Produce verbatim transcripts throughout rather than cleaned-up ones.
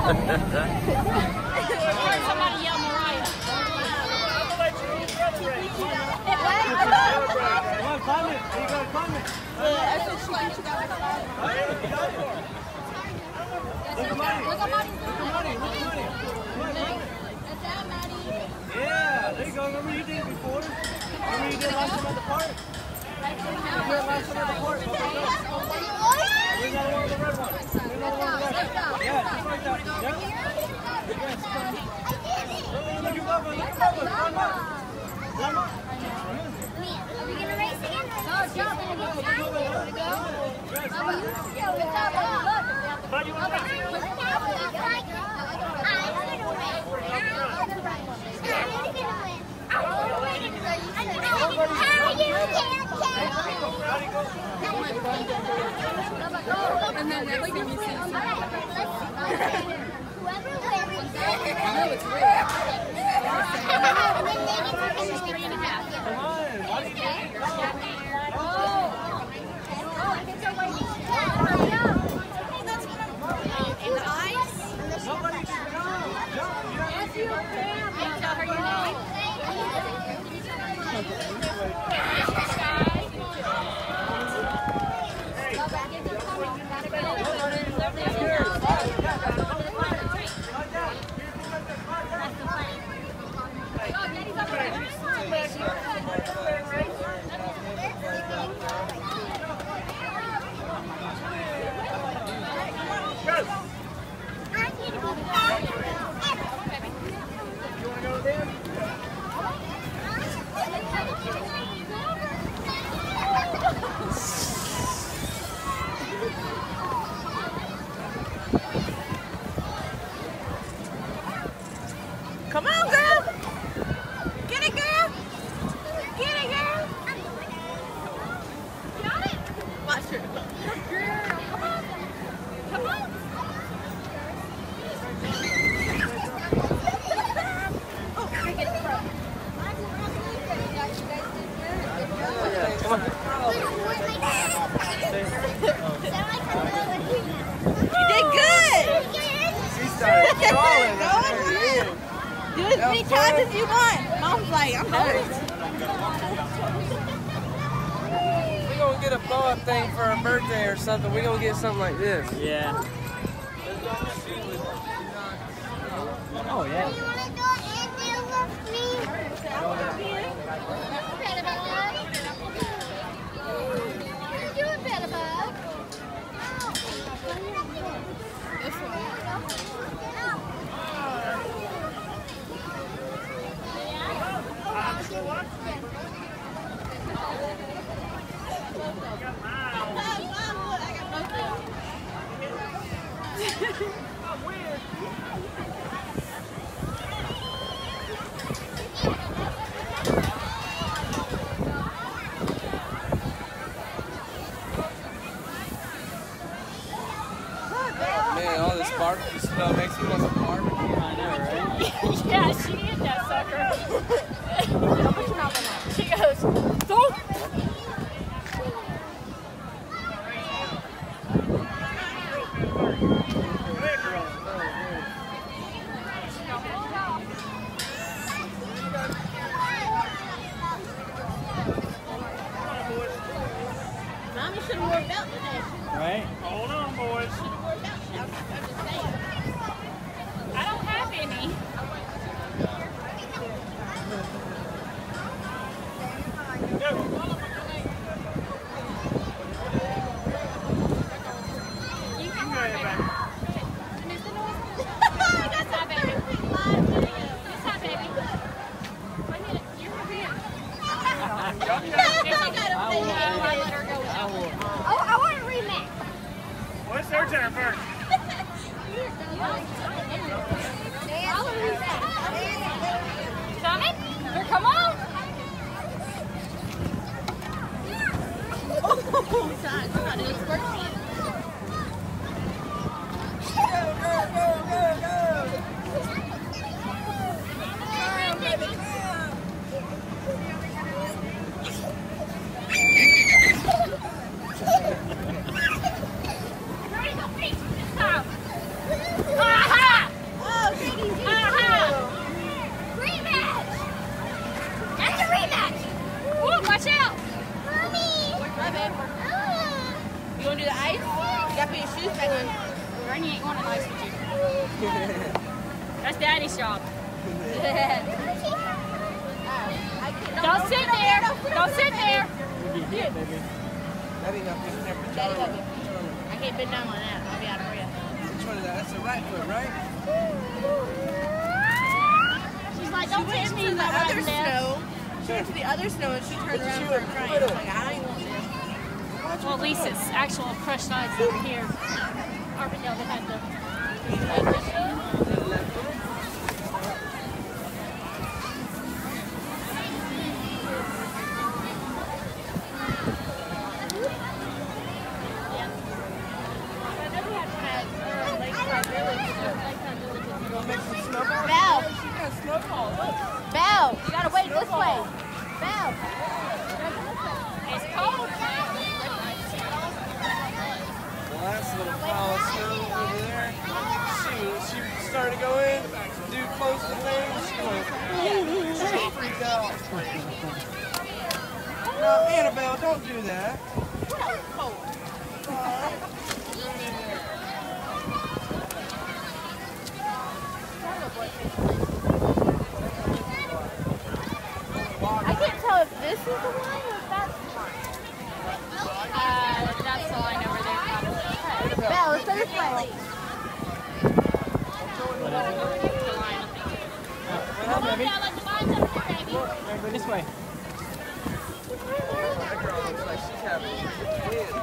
Somebody yell Mariah. Come on, climb it. You gotta climb it. Yeah, I said she thinks you got it. Look at Maddie. Look at Maddie. Look at Maddie. Look at Maddie. That's that, Maddie. Yeah, there you go. Remember you did it before? Remember you did it last time at the park? You did it last time at the park. Bring another one with the red one. Bring another one with the red one. Yeah, just like that. Yeah. Yes. Look at Bubba. Look at Bubba. Climb up. Climb up. Are we gonna race again? No, jump. We're gonna go. Bubba, you just go with that. Look. Bud, you want to race? I'm gonna win. I'm gonna win. How you can't And then next thing you see. Whoever wins. No, it's real. She's three and a half. Come on. Why do you get it? And the eyes? Somebody just jump. Jump. If you can. Can you tell her your name? Come on, girl. Get it, girl. Get it, girl. Got it. Watch her. Girl, come on. Come on. Oh, I get it. Come on. You did good. She started crawling. Do as many times as you want. Mom's like, I'm done. We're going to get a blow-up thing for her birthday or something. We're going to get something like this. Yeah. Oh, yeah. You wanna go in there with me? Bella Bug? What are you doing, Bella Bug? This one. Man, all this barbecue smell makes me want some barbecue. I know, right? Yeah, she did that sucker. She goes, don't. Mommy should have worn a belt today. Right? Hold on, boys. I don't have any. You can go back. That's not baby. That's not baby. Wait a minute. You're over here. I let her go. Oh, I want a rematch. What's their turn first? I'll rematch. Coming? Here, come on. Oh, God. I'm not doing squirt. Ah, nice with you. That's Daddy's job. Don't sit there. Don't sit there. Daddy got this temperature. Daddy got this. I can't bend down on that. I'll be out of breath. Which one is that? That's the right foot, right? She's like, don't hit me in the other snow. She went to the other snow and she turned around and started crying. I'm like, I ain't want this. Well, at least it's actual crushed ice over here. Arvindale, they had the... Belle. Belle, you gotta wait this way. Belle. It's cold. The last little pile of snow over there, she, she started to go in, do close to things, she went, she freaked out. No, Annabelle, don't do that. I can't tell if this is the line or if that's the line. Uh, that's all I know where they're from. Belle, let's go this way. Come on, Bella, the line's up here, baby. Go this way. That girl looks like she's having kids.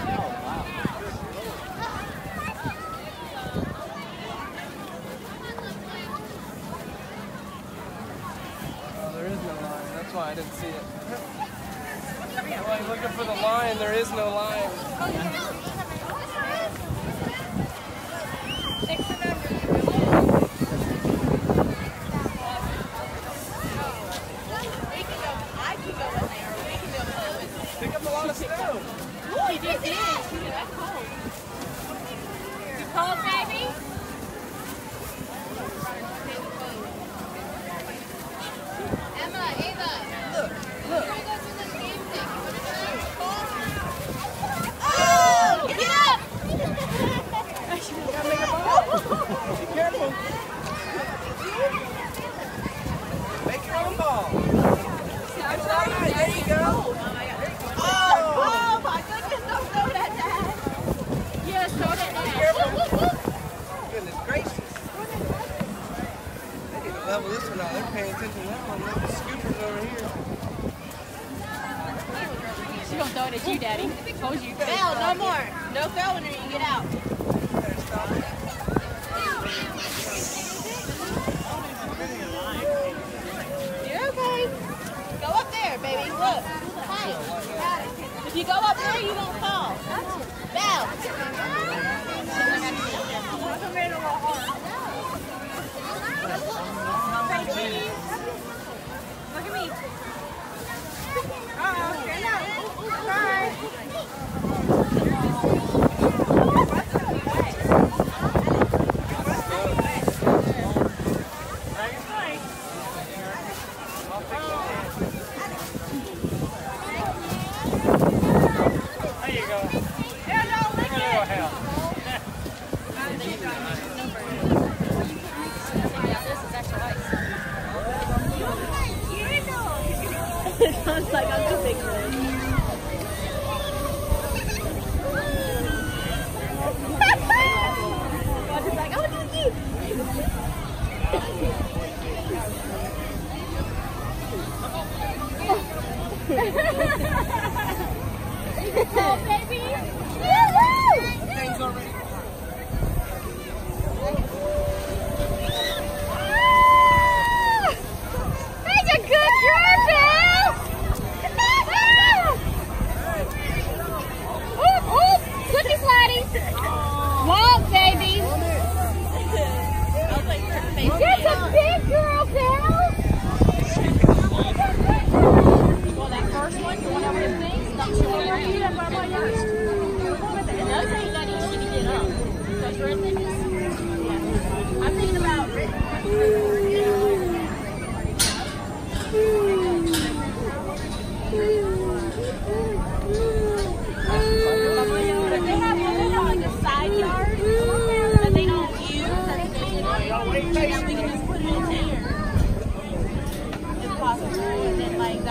Oh, there is no line. That's why I didn't see it. Well, looking for the line, there is no line. Pick up a lot of snow. He just did. That's cold. You cold, baby? Emma, Ava. Look, look. Oh, get up! Be careful. Make your own ball. That's right. There you go. Oh my goodness, don't throw that, Dad. Yes, throw that down. Goodness gracious. They need to level this one out. They're paying attention to that one. Look, the scoopers over here. She's gonna throw it at you, Daddy. Told you. Belle, no more. No throwing her, you get out. Better stop it. You're okay. Go up there, baby. Look. Hey. If you go up there, you don't fall. Belle. Look at me. Uh-oh, stand up. Bye.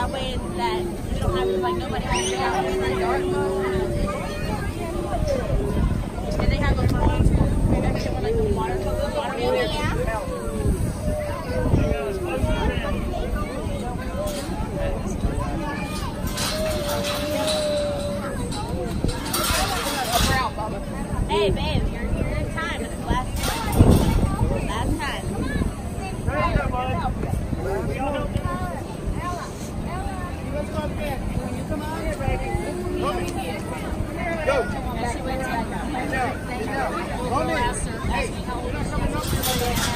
that way that we don't have to, like, nobody has to go out in the dark. And they have those phones too. Maybe they want like the water, the water meter. Yeah. Hey, babe, you're, you're in time. It's last time. Last time. There you go, bud. Let's go again. You come on here, baby. Go. And she went to that guy. No. Come in. Hey, you're not coming up here,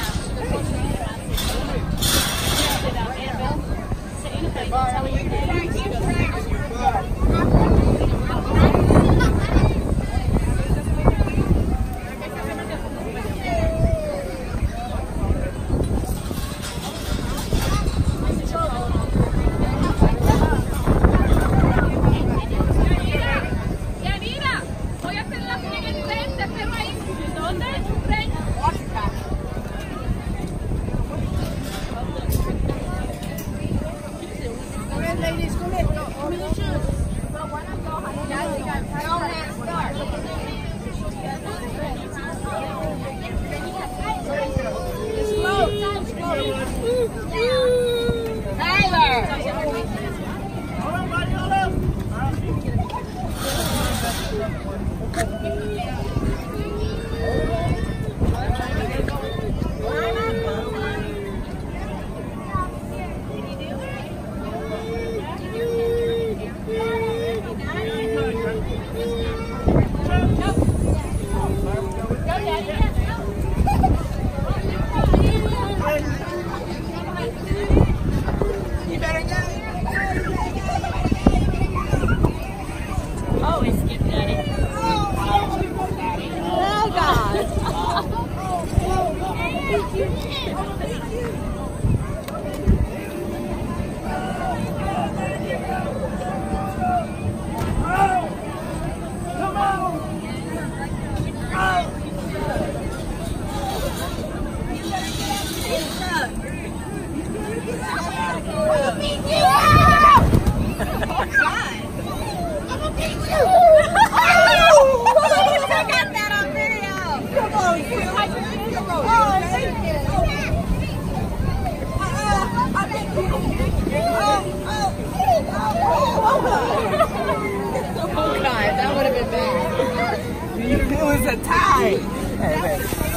It was a tie. Hey,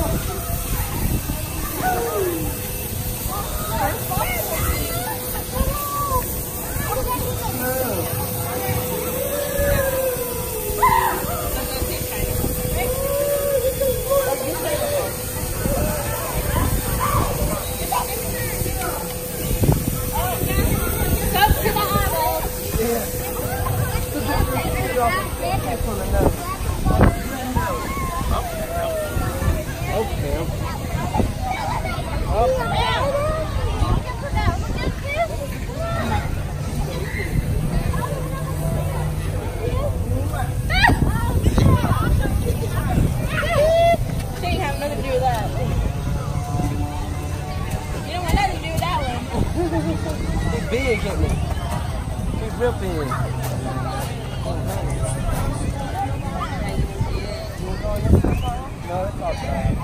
big, isn't he? He's real big. No, it's not bad.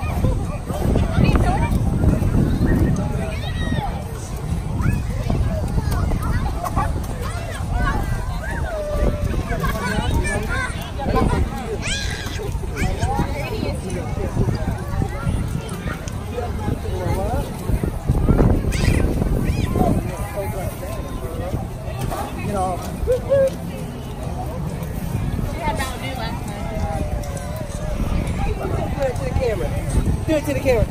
Do it to the camera.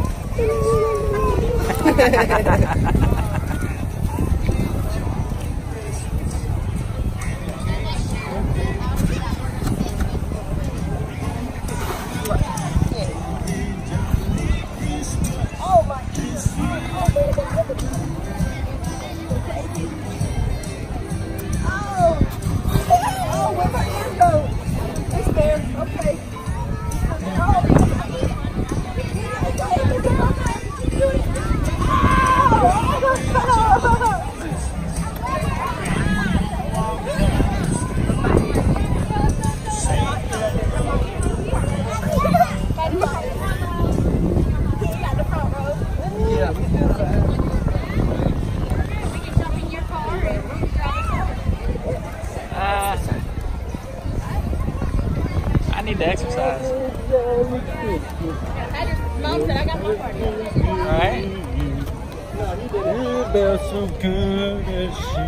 Oh my goodness. Oh. Oh, where my ear go? It's there. Okay. Oh. the exercise. Mom said I got my party. All right. Belle so good as she.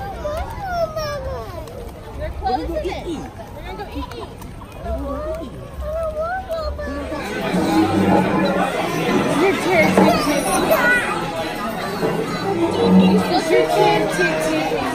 They're closing it. We're gonna go eat. Your turn, It's your turn, Tutu.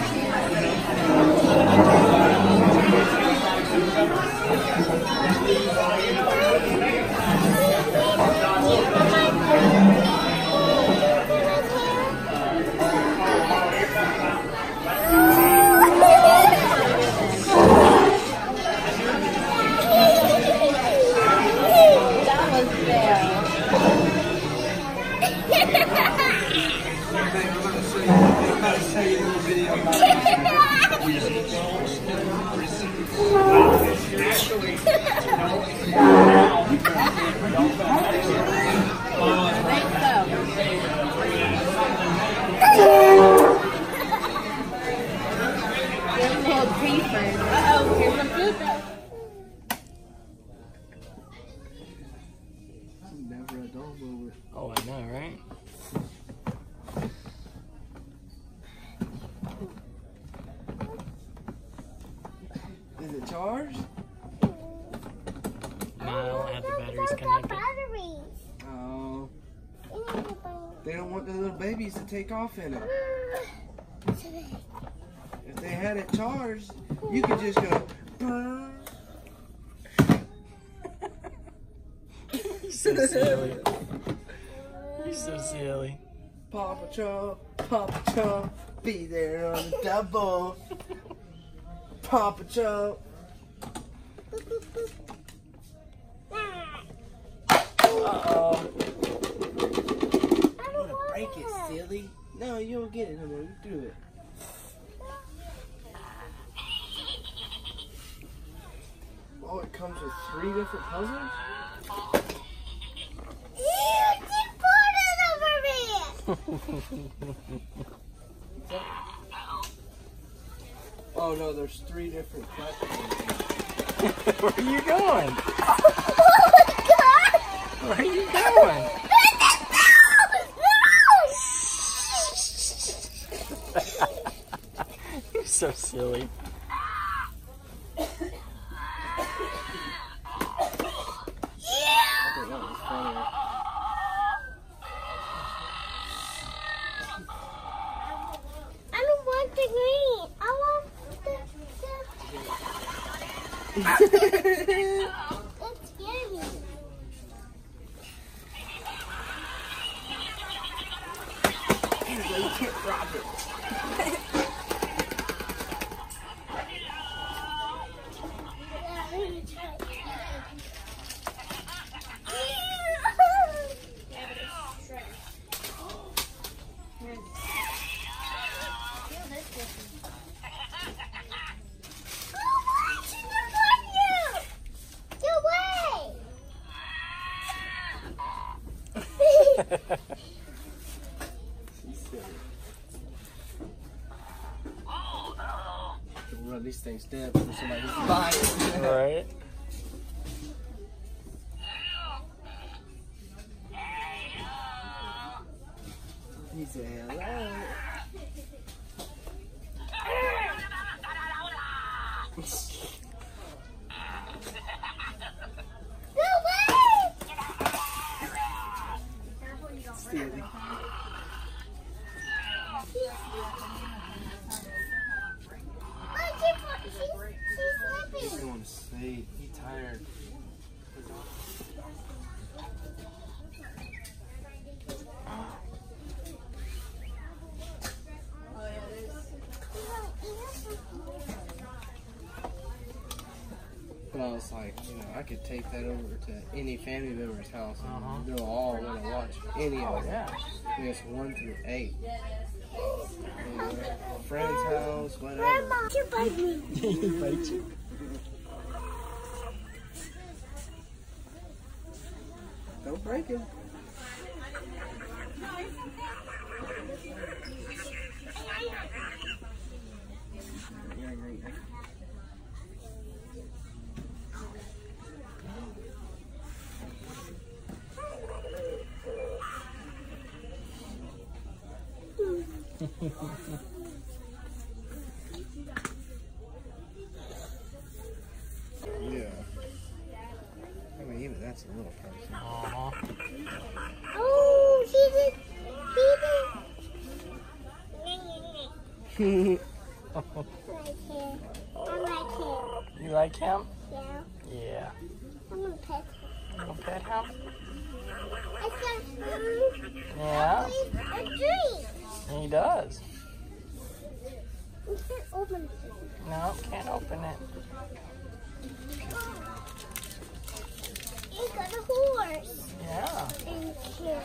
Oh, I know, right? Is it charged? No, I don't have the batteries connected. Oh. They don't want the little babies to take off in it. If they had it charged, you could just go. Brr. You're so silly. You're so silly. Paw Patrol, Paw Patrol, be there on the double. Paw Patrol. Uh-oh. You wanna break it, silly? No, you don't get it, honey. You do it. Oh, it comes with three different puzzles? Oh no, there's three different platforms. Where are you going? Where are you going? You're so silly. I think that was funny. I don't want the green. I want the... the... That's scary. You can't drop it. Yeah, I'm gonna try it. She's silly. We'll run these things dead before somebody gets to buy it. Right? He said hello. Silly. He's going to sleep. He's tired. But I was like, you know, I could take that over to any family member's house and Uh-huh. they'll all want to watch any of it. Yeah. I guess one through eight. You know, friend's house, whatever. Grandma, you bite me. He bites you. Don't break it. Yeah. I mean, even that's a little pricey. Uh-huh. Oh, she's a, she's a. I like him. I like him. You like him? Yeah. Yeah. I'm gonna pet him. You gonna pet him? I said, Yeah. a dream. He does. You can't open it. No, can't open it. You got a horse. Yeah. And here.